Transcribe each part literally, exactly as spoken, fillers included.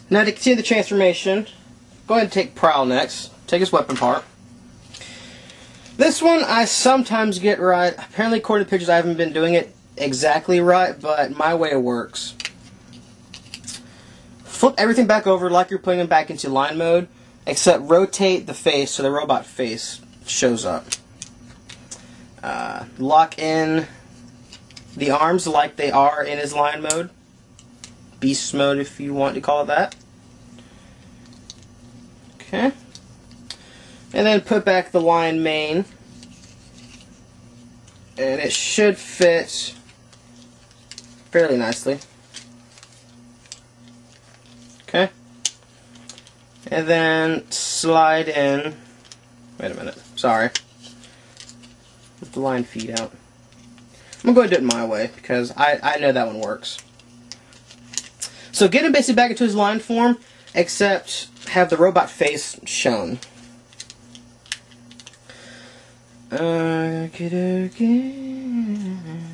Now to continue the transformation, go ahead and take Prowl next. Take his weapon part. This one I sometimes get right. Apparently, according to the pictures, I haven't been doing it exactly right, but my way it works. Flip everything back over like you're putting them back into line mode, except rotate the face so the robot face shows up. Uh, lock in the arms like they are in his line mode. Beast mode, if you want to call it that. Okay. And then put back the line main. And it should fit fairly nicely. Okay. And then slide in. Wait a minute. Sorry. Let the line feed out. I'm going to go ahead and do it my way because I, I know that one works. So get him basically back into his line form, except have the robot face shown. Okay, okay.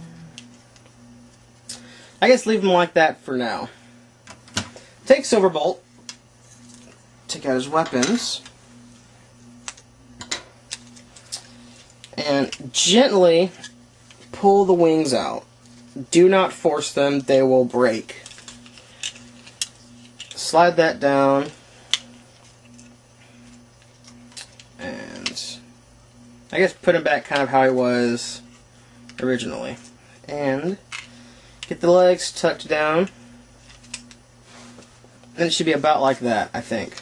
I guess leave him like that for now. Take Silverbolt. Take out his weapons. And gently pull the wings out. Do not force them, they will break. Slide that down. And I guess put him back kind of how he was originally. And get the legs tucked down. And it should be about like that, I think.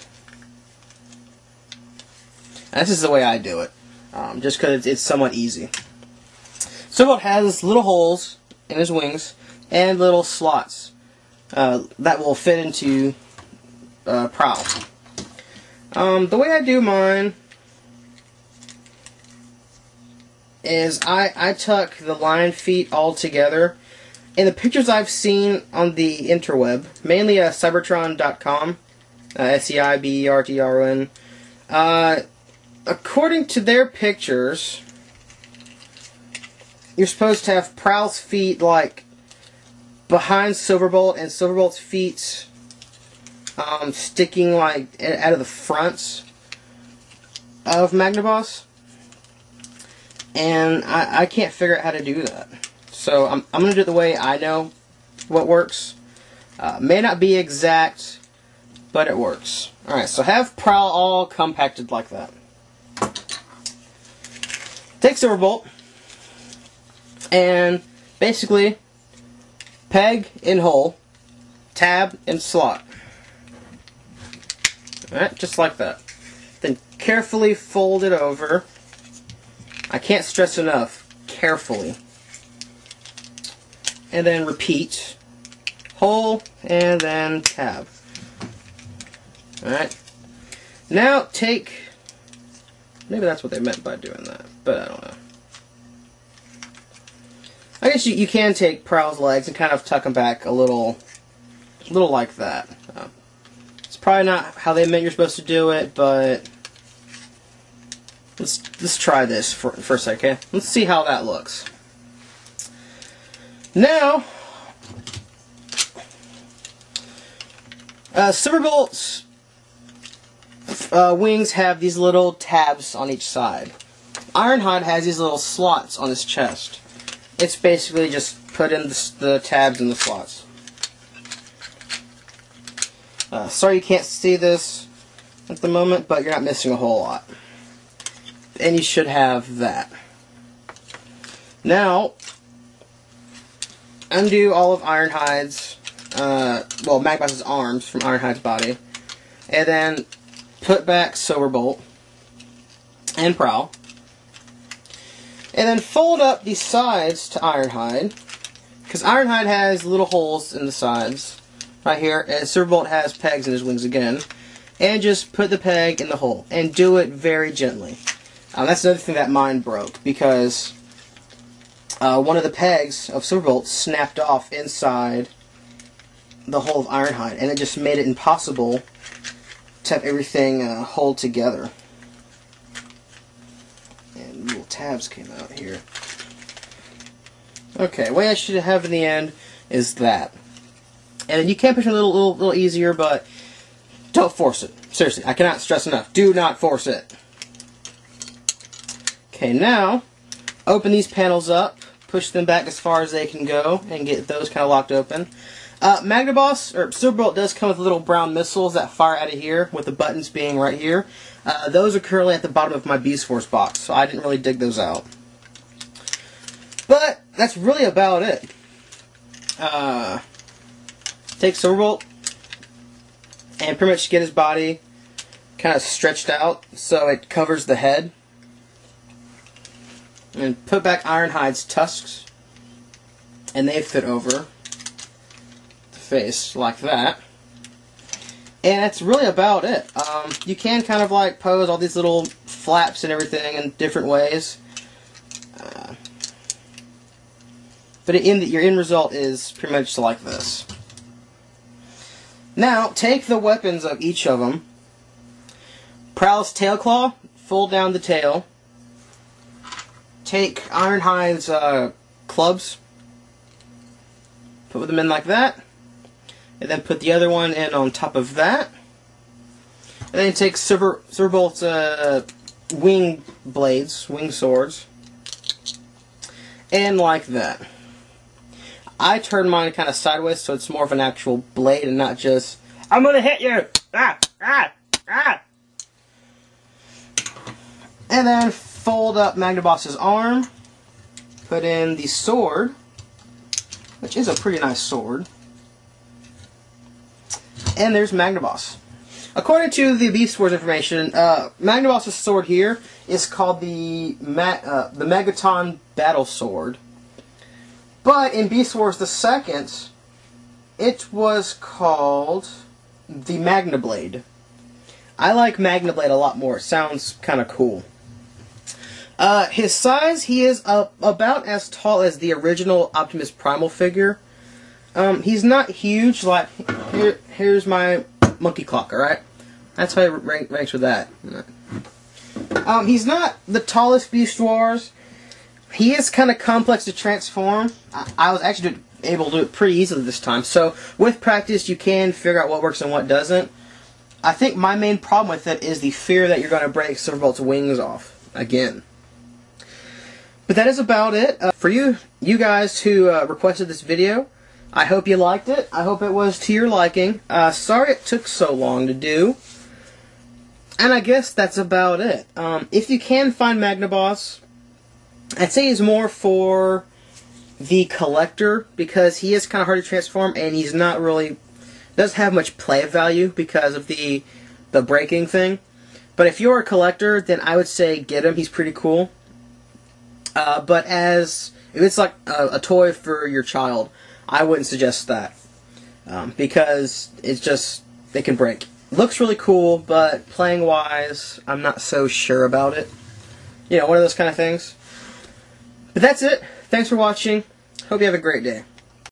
And this is the way I do it. Um, just because it's, it's somewhat easy. Silverbolt has little holes in his wings and little slots uh, that will fit into uh, Prowl. Um, the way I do mine is I, I tuck the line feet all together. In the pictures I've seen on the interweb, mainly uh, Cybertron dot com, uh, S E I B E R T R O N, uh, according to their pictures, you're supposed to have Prowl's feet like behind Silverbolt and Silverbolt's feet um, sticking like out of the fronts of Magnaboss. And I, I can't figure out how to do that. So I'm, I'm going to do it the way I know what works. Uh, may not be exact, but it works. Alright, so have Prowl all compacted like that. Take Silverbolt and basically peg in hole, tab in slot. Alright, just like that. Then carefully fold it over. I can't stress enough, carefully. And then repeat. Hole, and then tab. Alright. Now take... Maybe that's what they meant by doing that, but I don't know. I guess you, you can take Prowl's legs and kind of tuck them back a little, a little like that. Uh, it's probably not how they meant you're supposed to do it, but let's let's try this for for a second. Okay? Let's see how that looks. Now, uh, Silverbolt's uh, wings have these little tabs on each side. Ironhide has these little slots on his chest. It's basically just put in the, the tabs in the slots. Uh, sorry you can't see this at the moment, but you're not missing a whole lot. And you should have that. Now, undo all of Ironhide's, uh, well, Magnaboss's arms from Ironhide's body, and then put back Silverbolt and Prowl. And then fold up the sides to Ironhide, because Ironhide has little holes in the sides, right here, and Silverbolt has pegs in his wings again. And just put the peg in the hole, and do it very gently. Um, that's another thing that mine broke, because uh, one of the pegs of Silverbolt snapped off inside the hole of Ironhide, and it just made it impossible to have everything uh, hold together. And little tabs came out here. Okay, the way I should have in the end is that. And you can push it a little, little, little easier, but don't force it. Seriously, I cannot stress enough. Do not force it. Okay, now, open these panels up, push them back as far as they can go, and get those kind of locked open. Uh, Magnaboss, or Silverbolt, does come with little brown missiles that fire out of here, with the buttons being right here. Uh, those are currently at the bottom of my Beast Force box, so I didn't really dig those out. But, that's really about it. Uh, take Silverbolt, and pretty much get his body kind of stretched out so it covers the head. And put back Ironhide's tusks, and they fit over the face like that. And that's really about it. Um, you can kind of like pose all these little flaps and everything in different ways. Uh, but in the, your end result is pretty much like this. Now, take the weapons of each of them. Prowl's tail claw, fold down the tail. Take Ironhide's uh, clubs, put them in like that, and then put the other one in on top of that. And then take Silver, Silverbolt's uh, wing blades, wing swords, and like that. I turn mine kind of sideways so it's more of an actual blade and not just, I'm gonna hit you! Ah! Ah! Ah! And then fold up Magnaboss's arm, put in the sword, which is a pretty nice sword, and there's Magnaboss. According to the Beast Wars information, uh, Magnaboss's sword here is called the Ma uh, the Megaton Battle Sword, but in Beast Wars the Second, it was called the Magna Blade. I like Magna Blade a lot more. It sounds kind of cool. Uh, his size, he is uh, about as tall as the original Optimus Primal figure. Um, he's not huge, like, here, here's my monkey clock, alright? That's how he rank, ranks with that. Um, he's not the tallest Beast Wars. He is kind of complex to transform. I, I was actually able to do it pretty easily this time. So, with practice, you can figure out what works and what doesn't. I think my main problem with it is the fear that you're going to break Silverbolt's wings off again. But that is about it. Uh, for you you guys who uh, requested this video, I hope you liked it. I hope it was to your liking. Uh, sorry it took so long to do. And I guess that's about it. Um, if you can find Magnaboss, I'd say he's more for the collector, because he is kind of hard to transform, and he's not really, doesn't have much play value because of the, the breaking thing. But if you're a collector, then I would say get him. He's pretty cool. Uh, but as, if it's like a, a toy for your child, I wouldn't suggest that. Um, because it's just, they can break. Looks really cool, but playing-wise, I'm not so sure about it. You know, one of those kind of things. But that's it. Thanks for watching. Hope you have a great day.